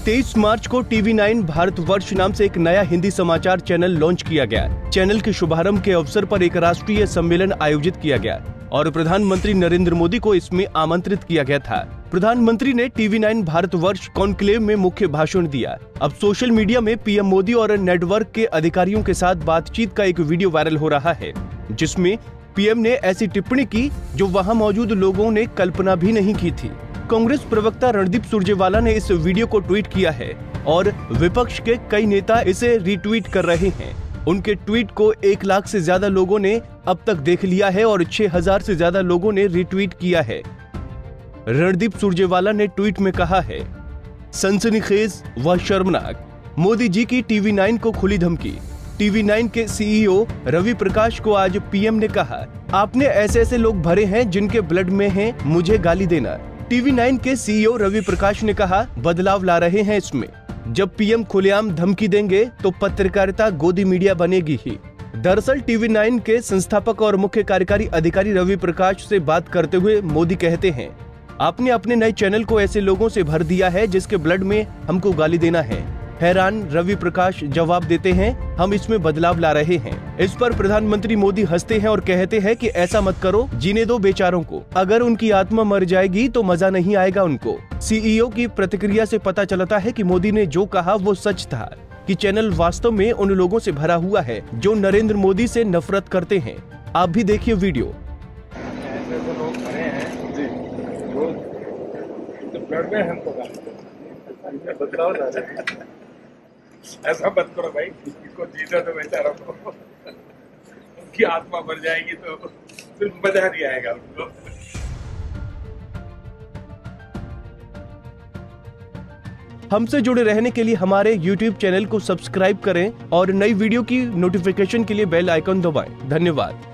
23 मार्च को TV9 भारतवर्ष नाम से एक नया हिंदी समाचार चैनल लॉन्च किया गया। चैनल के शुभारंभ के अवसर पर एक राष्ट्रीय सम्मेलन आयोजित किया गया और प्रधानमंत्री नरेंद्र मोदी को इसमें आमंत्रित किया गया था। प्रधानमंत्री ने TV9 भारतवर्ष कॉन्क्लेव में मुख्य भाषण दिया। अब सोशल मीडिया में पीएम मोदी और नेटवर्क के अधिकारियों के साथ बातचीत का एक वीडियो वायरल हो रहा है, जिसमें पीएम ने ऐसी टिप्पणी की जो वहां मौजूद लोगों ने कल्पना भी नहीं की थी। कांग्रेस प्रवक्ता रणदीप सुरजेवाला ने इस वीडियो को ट्वीट किया है और विपक्ष के कई नेता इसे रीट्वीट कर रहे हैं। उनके ट्वीट को 1 लाख से ज्यादा लोगों ने अब तक देख लिया है और 6000 से ज्यादा लोगों ने रीट्वीट किया है। रणदीप सुरजेवाला ने ट्वीट में कहा है, सनसनीखेज व शर्मनाक, मोदी जी की TV9 को खुली धमकी। TV9 के CEO रवि प्रकाश को आज पीएम ने कहा, आपने ऐसे ऐसे लोग भरे हैं जिनके ब्लड में है, मुझे गाली देना। TV9 के CEO रवि प्रकाश ने कहा, बदलाव ला रहे हैं इसमें। जब पीएम खुलेआम धमकी देंगे तो पत्रकारिता गोदी मीडिया बनेगी ही। दरअसल TV9 के संस्थापक और मुख्य कार्यकारी अधिकारी रवि प्रकाश से बात करते हुए मोदी कहते हैं, आपने अपने नए चैनल को ऐसे लोगों से भर दिया है जिसके ब्लड में हमको गाली देना है। हैरान रवि प्रकाश जवाब देते हैं, हम इसमें बदलाव ला रहे हैं। इस पर प्रधानमंत्री मोदी हंसते हैं और कहते हैं कि ऐसा मत करो, जीने दो बेचारों को। अगर उनकी आत्मा मर जाएगी तो मजा नहीं आएगा उनको। CEO की प्रतिक्रिया से पता चलता है कि मोदी ने जो कहा वो सच था कि चैनल वास्तव में उन लोगों से भरा हुआ है जो नरेंद्र मोदी से नफरत करते हैं। आप भी देखिए वीडियो। ऐसा मत करो भाई, इसको जीता तो बेचारा को, उनकी आत्मा मर जाएगी तो फिर मजा नहीं आएगा उनको। हमसे जुड़े रहने के लिए हमारे YouTube चैनल को सब्सक्राइब करें और नई वीडियो की नोटिफिकेशन के लिए बेल आइकन दबाएं। धन्यवाद।